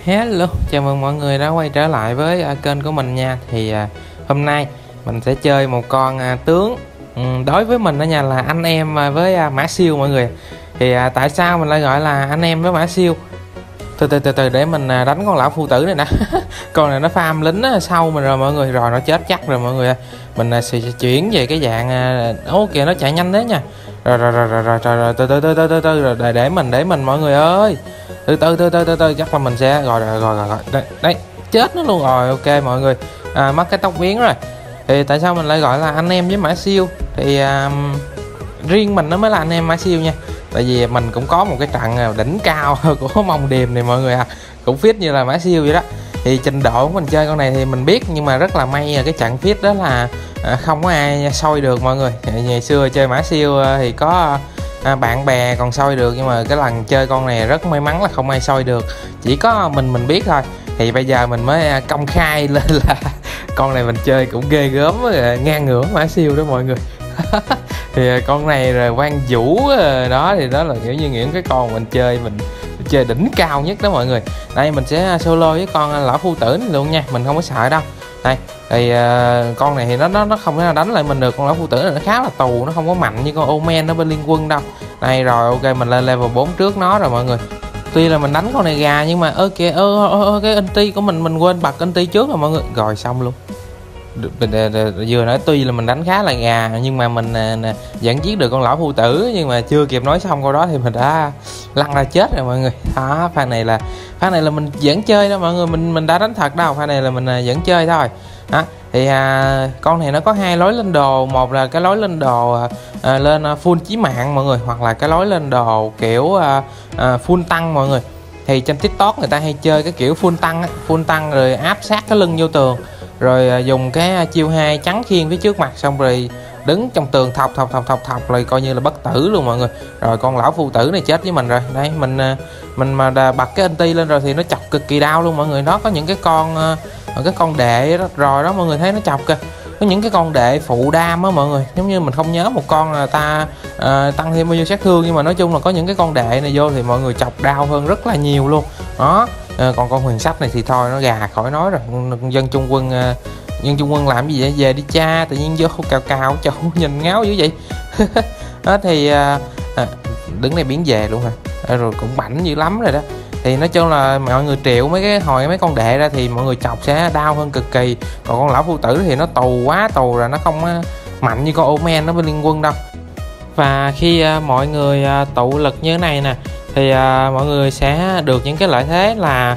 Hello, chào mừng mọi người đã quay trở lại với kênh của mình nha. Thì hôm nay mình sẽ chơi một con tướng. Đối với mình ở nhà là anh em với Mã Siêu mọi người. Thì tại sao mình lại gọi là anh em với Mã Siêu? Từ để mình đánh con lão phu tử này nè. Con này nó farm lính sau mình rồi mọi người, rồi nó chết chắc rồi mọi người. Mình sẽ chuyển về cái dạng kìa, nó chạy nhanh đấy nha. Rồi từ để mình mọi người ơi. Từ chắc là mình sẽ rồi đây chết nó luôn rồi. Ok mọi người, mất cái tóc biến rồi. Thì tại sao mình lại gọi là anh em với Mã Siêu? Thì riêng mình nó mới là anh em Mã Siêu nha. Tại vì mình cũng có một cái trận đỉnh cao của Mông Điềm này mọi người cũng fit như là Mã Siêu vậy đó. Thì trình độ của mình chơi con này thì mình biết, nhưng mà rất là may cái trận fit đó là không có ai soi được mọi người. Ngày xưa chơi Mã Siêu thì có bạn bè còn soi được, nhưng mà cái lần chơi con này rất may mắn là không ai soi được, chỉ có mình biết thôi. Thì bây giờ mình mới công khai lên là con này mình chơi cũng ghê gớm, ngang ngửa Mã Siêu đó mọi người. Thì con này rồi Quang Vũ đó, thì đó là kiểu như những cái con mình chơi đỉnh cao nhất đó mọi người. Đây mình sẽ solo với con lão phu tử này luôn nha, mình không có sợ đâu. Đây thì con này thì nó không thể nào đánh lại mình được. Con lão phu tử này nó khá là tù, nó không có mạnh như con Omen nó bên liên quân đâu. Đây rồi ok, mình lên level 4 trước nó rồi mọi người. Tuy là mình đánh con này gà, nhưng mà cái ulti của mình quên bật ulti trước rồi mọi người. Rồi xong luôn. Vừa nói tuy là mình đánh khá là gà, nhưng mà mình vẫn giết được con lão phu tử, nhưng mà chưa kịp nói xong câu đó thì mình đã lăn ra chết rồi mọi người. Đó, pha này là mình vẫn chơi đó mọi người, mình đã đánh thật đâu, pha này là mình vẫn chơi thôi. Đó thì con này nó có hai lối lên đồ. Một là cái lối lên đồ lên full chí mạng mọi người, hoặc là cái lối lên đồ kiểu full tăng mọi người. Thì trên TikTok người ta hay chơi cái kiểu full tăng rồi áp sát cái lưng vô tường, rồi dùng cái chiêu 2 chắn khiên phía trước mặt, xong rồi đứng trong tường thọc rồi coi như là bất tử luôn mọi người. Rồi con lão phu tử này chết với mình rồi. Đây mình mà bật cái ulti lên rồi thì nó chọc cực kỳ đau luôn mọi người. Nó có những cái con đệ đó, rồi đó mọi người thấy nó chọc kìa, có những cái con đệ phụ đam á mọi người. Giống như mình không nhớ một con là ta tăng thêm bao nhiêu sát thương, nhưng mà nói chung là có những cái con đệ này vô thì mọi người chọc đau hơn rất là nhiều luôn đó. Còn con huyền sách này thì thôi, nó gà khỏi nói rồi. Dân Trung Quân làm gì vậy? Về đi cha, tự nhiên vô cào chỗ nhìn ngáo dữ vậy. Đó thì đứng này biến về luôn hả? Rồi cũng bảnh dữ lắm rồi đó. Thì nói chung là mọi người triệu mấy con đệ ra thì mọi người chọc sẽ đau hơn cực kỳ. Còn con lão phu tử thì nó quá tù rồi, nó không mạnh như con Omen nó bên liên quân đâu. Và khi mọi người tụ lực như thế này nè, thì mọi người sẽ được những cái lợi thế là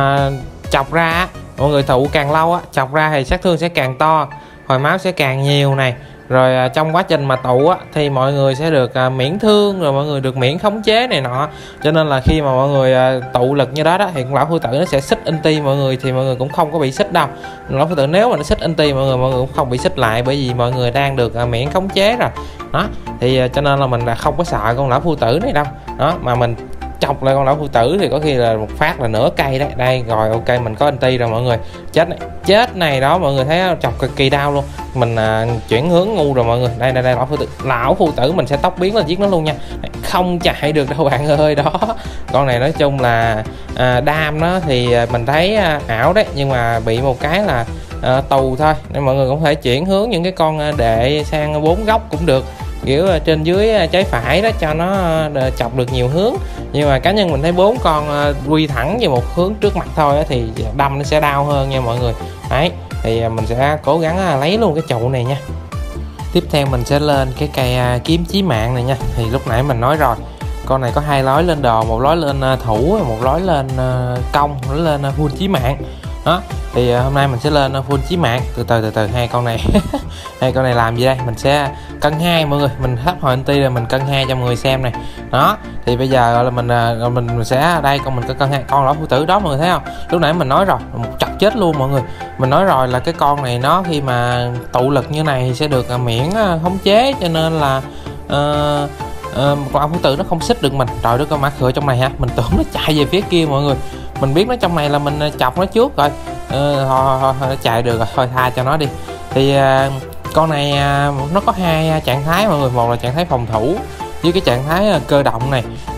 chọc ra mọi người tụ càng lâu chọc ra thì sát thương sẽ càng to, hồi máu sẽ càng nhiều này. Rồi trong quá trình mà tụ thì mọi người sẽ được miễn thương, rồi mọi người được miễn khống chế này nọ. Cho nên là khi mà mọi người tụ lực như đó thì con lão phu tử nó sẽ xích ulti mọi người, thì mọi người cũng không có bị xích đâu. Lão phu tử nếu mà nó xích ulti mọi người cũng không bị xích lại, bởi vì mọi người đang được miễn khống chế rồi đó. Thì cho nên là mình là không có sợ con lão phu tử này đâu đó, mà mình chọc lại con lão phu tử thì có khi là một phát là nửa cây đấy. Đây rồi ok, mình có anti rồi mọi người. Chết này đó mọi người thấy chọc cực kỳ đau luôn. Mình chuyển hướng ngu rồi mọi người. Đây lão phu tử mình sẽ tóc biến lên giết nó luôn nha. Không chạy được đâu bạn ơi. Đó, con này nói chung là đam nó thì mình thấy ảo đấy, nhưng mà bị một cái là tù thôi, nên mọi người cũng thể chuyển hướng những cái con đệ sang 4 góc cũng được, kiểu trên dưới trái phải đó, cho nó chọc được nhiều hướng. Nhưng mà cá nhân mình thấy 4 con quy thẳng về một hướng trước mặt thôi thì đâm nó sẽ đau hơn nha mọi người. Đấy thì mình sẽ cố gắng lấy luôn cái trụ này nha. Tiếp theo mình sẽ lên cái cây kiếm chí mạng này nha. Thì lúc nãy mình nói rồi, con này có hai lối lên đồ, một lối lên thủ, một lối lên công, một lối lên full chí mạng đó. Thì hôm nay mình sẽ lên full chí mạng. Từ hai con này hai con này làm gì đây? Mình sẽ cân 2 mọi người, mình hấp hồi anti rồi mình cân 2 cho mọi người xem này đó. Thì bây giờ là mình sẽ đây, mình cân 2 con lão phu tử đó mọi người thấy không? Lúc nãy mình nói rồi, một chặt chết luôn mọi người. Mình nói rồi là cái con này nó khi mà tụ lực như này thì sẽ được miễn khống chế, cho nên là con lão phu tử nó không xích được mình. Trời đất ơi, mã khựa trong này hả? Mình tưởng nó chạy về phía kia mọi người. Mình biết nó trong này là mình chọc nó trước rồi. Thôi nó chạy được rồi, thôi tha cho nó đi. Thì con này nó có hai trạng thái mọi người. Một là trạng thái phòng thủ với cái trạng thái cơ động này.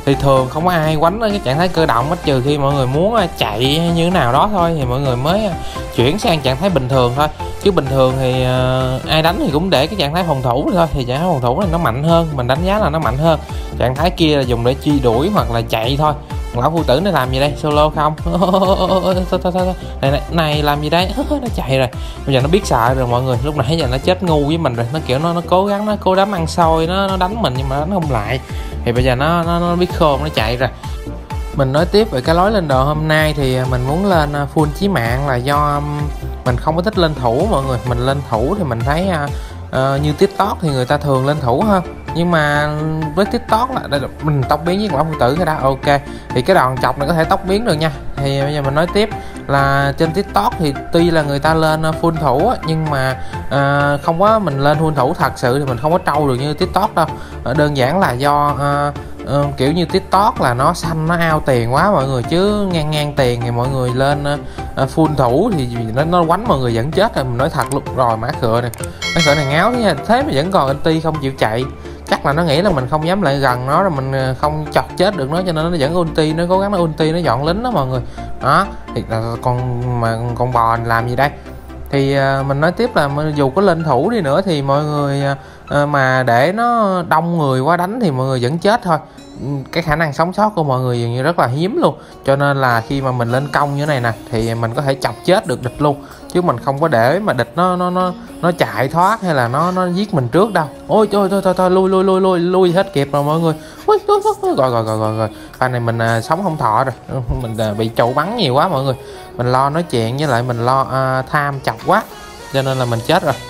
thì thường không có ai quánh ở cái trạng thái cơ động hết, trừ khi mọi người muốn chạy hay như thế nào đó thôi thì mọi người mới chuyển sang trạng thái bình thường thôi. Chứ bình thường thì ai đánh thì cũng để cái trạng thái phòng thủ thôi, thì trạng thái phòng thủ này nó mạnh hơn, mình đánh giá là nó mạnh hơn. Trạng thái kia là dùng để truy đuổi hoặc là chạy thôi. Lão phu tử này làm gì đây, solo không? Thôi. Này làm gì đây? Nó chạy rồi, bây giờ nó biết sợ rồi mọi người. Lúc nãy giờ nó chết ngu với mình rồi, nó kiểu nó cố gắng, nó cố đám ăn xôi, nó đánh mình nhưng mà đánh không lại. Thì bây giờ nó biết khôn, nó chạy rồi. Mình nói tiếp về cái lối lên đồ hôm nay thì mình muốn lên full chí mạng là do mình không có thích lên thủ mọi người. Mình lên thủ thì mình thấy như TikTok thì người ta thường lên thủ hơn, nhưng mà với TikTok là mình tốc biến với lão phu tử cái đó ok, thì cái đòn chọc này có thể tốc biến được nha. Thì bây giờ mình nói tiếp là trên TikTok thì tuy là người ta lên full thủ á, nhưng mà không có mình lên full thủ thật sự thì mình không có trâu được như TikTok đâu. Đơn giản là do kiểu như TikTok là nó xanh, nó ao tiền quá mọi người, chứ ngang tiền thì mọi người lên full thủ thì nó quánh mọi người vẫn chết rồi. Mình nói thật luôn rồi, mã khựa này ngáo thế mà vẫn còn ulti không chịu chạy. Chắc là nó nghĩ là mình không dám lại gần nó, rồi mình không chọc chết được nó, cho nên nó vẫn ulti, nó cố gắng nó ulti, nó dọn lính đó mọi người. Đó thì là con bò làm gì đây. Thì mình nói tiếp là dù có lên thủ đi nữa thì mọi người mà để nó đông người quá đánh thì mọi người vẫn chết thôi. Cái khả năng sống sót của mọi người dường như rất là hiếm luôn, cho nên là khi mà mình lên công như thế này nè thì mình có thể chọc chết được địch luôn, chứ mình không có để mà địch nó chạy thoát hay là nó giết mình trước đâu. Ôi thôi lui hết kịp rồi mọi người. Ôi, rồi pha này mình sống không thọ rồi, mình bị trụ bắn nhiều quá mọi người. Mình lo nói chuyện với lại mình lo tham chọc quá, cho nên là mình chết rồi.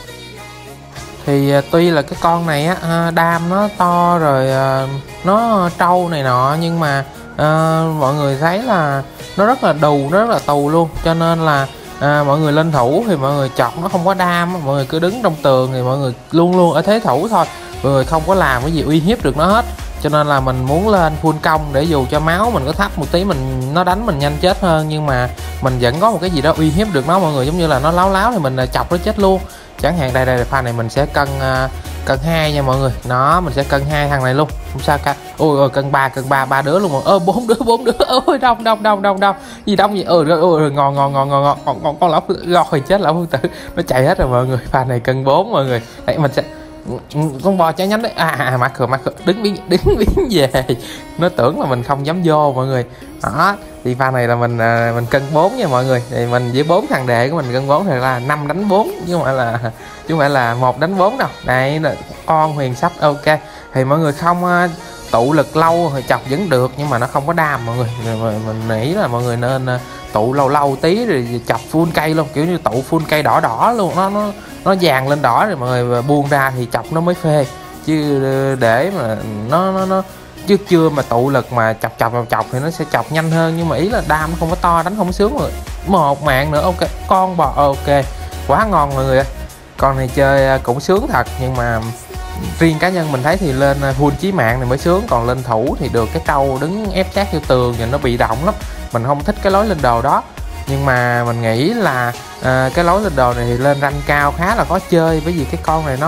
Thì tuy là cái con này á đam nó to rồi nó trâu này nọ, nhưng mà mọi người thấy là nó rất là đù, nó rất là tù luôn, cho nên là mọi người lên thủ thì mọi người chọc nó không có đam, mọi người cứ đứng trong tường thì mọi người luôn luôn ở thế thủ thôi, mọi người không có làm cái gì uy hiếp được nó hết. Cho nên là mình muốn lên full công để dù cho máu mình có thấp một tí, nó đánh mình nhanh chết hơn, nhưng mà mình vẫn có một cái gì đó uy hiếp được nó mọi người. Giống như là nó láo thì mình chọc nó chết luôn. Chẳng hạn đây pha này mình sẽ cân 2 nha mọi người. Nó mình sẽ cân 2 thằng này luôn, không sao cả. Ôi cân 3 đứa luôn rồi. Bốn đứa. Ôi đông gì đông vậy. Ngon con lão rồi chết lão phu tử, nó chạy hết rồi mọi người. Pha này cân 4 mọi người. Đấy mình sẽ con bò cháy nhánh đấy. Mắc cửa đứng biến về, nó tưởng là mình không dám vô mọi người. Đó thì pha này là mình cân 4 nha mọi người. Thì mình với 4 thằng đệ của mình cân 4 thì là 5 đánh 4, chứ không phải là 1 đánh 4 đâu. Đây là con huyền sách ok. Thì mọi người không tụ lực lâu thì chọc vẫn được, nhưng mà nó không có đam mọi người. Mình nghĩ là mọi người nên tụ lâu tí rồi chọc full cây luôn, kiểu như tụ full cây đỏ luôn, nó vàng lên đỏ rồi mọi người buông ra thì chọc nó mới phê. Chứ để mà nó chứ chưa mà tụ lực mà chọc thì nó sẽ chọc nhanh hơn, nhưng mà ý là đam nó không có to, đánh không có sướng rồi. Một mạng nữa ok, con bò ok, quá ngon mọi người ơi. Con này chơi cũng sướng thật, nhưng mà riêng cá nhân mình thấy thì lên full chí mạng này mới sướng, còn lên thủ thì được cái trâu đứng ép sát vô tường thì nó bị động lắm. Mình không thích cái lối lên đồ đó, nhưng mà mình nghĩ là cái lối lên đồ này thì lên rank cao khá là khó chơi, bởi vì cái con này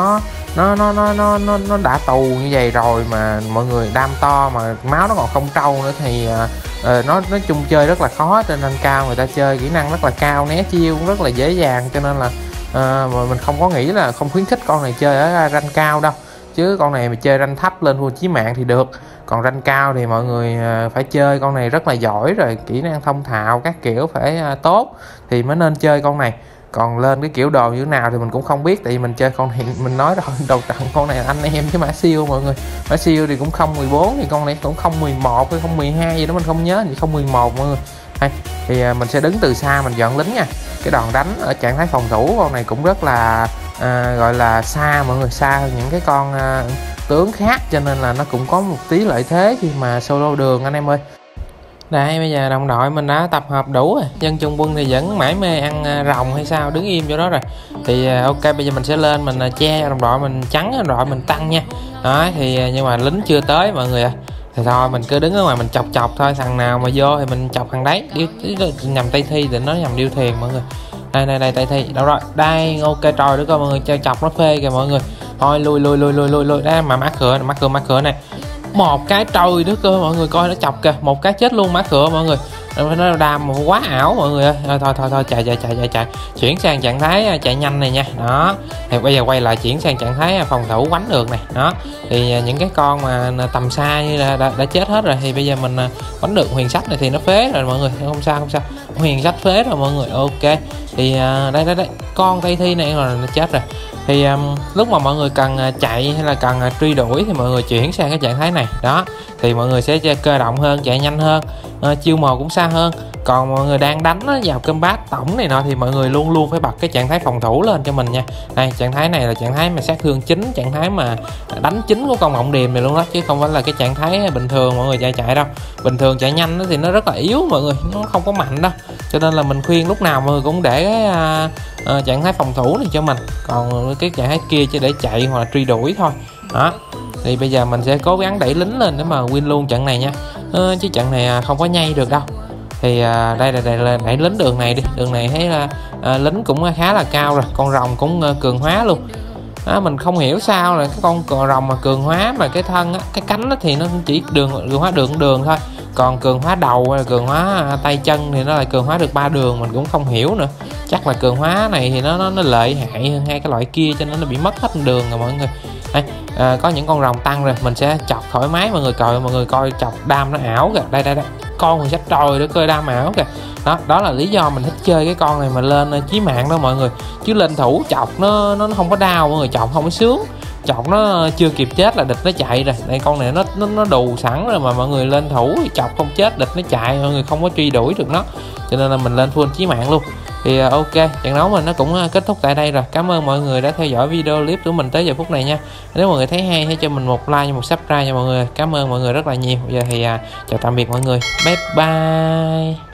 nó đã tù như vậy rồi mà mọi người đam to mà máu nó còn không trâu nữa thì nó nói chung chơi rất là khó. Trên rank cao người ta chơi kỹ năng rất là cao, né chiêu cũng rất là dễ dàng, cho nên là mà mình không có nghĩ là không khuyến khích con này chơi ở rank cao đâu. Chứ con này mà chơi rank thấp lên full chí mạng thì được, còn rank cao thì mọi người phải chơi con này rất là giỏi rồi, kỹ năng thông thạo các kiểu phải tốt thì mới nên chơi con này. Còn lên cái kiểu đồ như thế nào thì mình cũng không biết, tại vì mình chơi con này mình nói rồi đầu trận con này anh em chứ mã siêu mọi người. Mã siêu thì cũng 014 thì con này cũng 011 hay 012 gì đó mình không nhớ, thì 011 mọi người. Thì mình sẽ đứng từ xa mình dọn lính nha. Cái đòn đánh ở trạng thái phòng thủ con này cũng rất là gọi là xa mọi người, xa hơn những cái con tướng khác, cho nên là nó cũng có một tí lợi thế khi mà solo đường anh em ơi. Đây bây giờ đồng đội mình đã tập hợp đủ rồi, dân chung quân thì vẫn mải mê ăn rồng hay sao, đứng im chỗ đó rồi. Thì ok bây giờ mình sẽ lên mình che đồng đội mình, trắng đồng đội mình tăng nha. Đó thì nhưng mà lính chưa tới mọi người thì thôi mình cứ đứng ở ngoài mình chọc thôi, thằng nào mà vô thì mình chọc thằng đấy. Nhầm Tây Thi thì nó nhầm điêu thuyền mọi người. Đây Tây Thi đâu rồi, đây ok trời nữa coi mọi người, chơi chọc nó phê kìa mọi người. Thôi lui đây mà mắc cửa này một cái, trời đất ơi mọi người coi nó chọc kìa, một cái chết luôn má cựa mọi người. Nó đam quá ảo mọi người ơi. Thôi chạy chuyển sang trạng thái chạy nhanh này nha. Đó thì bây giờ quay lại chuyển sang trạng thái phòng thủ quánh được này. Đó thì những cái con mà tầm xa như là đã chết hết rồi, thì bây giờ mình quánh được huyền sách này thì nó phế rồi mọi người, không sao huyền sách phế rồi mọi người. Ok thì đây con Tây Thi này là nó chết rồi. Thì lúc mà mọi người cần chạy hay là cần truy đuổi thì mọi người chuyển sang cái trạng thái này. Đó thì mọi người sẽ cơ động hơn, chạy nhanh hơn, chiêu mò cũng xa hơn. Còn mọi người đang đánh vào combat tổng này nọ thì mọi người luôn luôn phải bật cái trạng thái phòng thủ lên cho mình nha. Đây trạng thái này là trạng thái mà sát thương chính, trạng thái mà đánh chính của con mộng điềm này luôn đó, chứ không phải là cái trạng thái bình thường mọi người chạy đâu. Bình thường chạy nhanh thì nó rất là yếu mọi người, nó không có mạnh đâu, cho nên là mình khuyên lúc nào mọi người cũng để cái trạng thái phòng thủ này cho mình, còn cái trạng thái kia chỉ để chạy hoặc là truy đuổi thôi. Đó thì bây giờ mình sẽ cố gắng đẩy lính lên để mà win luôn trận này nha, chứ trận này không có nhây được đâu. Thì đây là đẩy lính đường này đi, đường này thấy là lính cũng khá là cao rồi, con rồng cũng cường hóa luôn. Mình không hiểu sao là cái con rồng mà cường hóa mà cái thân cái cánh thì nó chỉ cường hóa đường thôi, còn cường hóa đầu hay là cường hóa tay chân thì nó lại cường hóa được 3 đường, mình cũng không hiểu nữa. Chắc là cường hóa này thì nó lợi hại hơn hai cái loại kia cho nên nó bị mất hết đường rồi mọi người. Đây, có những con rồng tăng rồi, mình sẽ chọc thoải mái mọi người coi chọc đam nó ảo kìa. Đây con người sách trời để coi đam ảo kìa. Đó là lý do mình thích chơi cái con này mà lên chí mạng đó mọi người, chứ lên thủ chọc nó không có đau mọi người, chọc không có sướng, chọc nó chưa kịp chết là địch nó chạy rồi. Đây con này nó đù sẵn rồi mà mọi người lên thủ chọc không chết địch nó chạy, mọi người không có truy đuổi được nó, cho nên là mình lên full chí mạng luôn. Thì ok, trận đấu mình nó cũng kết thúc tại đây rồi. Cảm ơn mọi người đã theo dõi video clip của mình tới giờ phút này nha. Nếu mọi người thấy hay hãy cho mình một like và một subscribe nha mọi người. Cảm ơn mọi người rất là nhiều. Bây giờ thì chào tạm biệt mọi người, bye bye.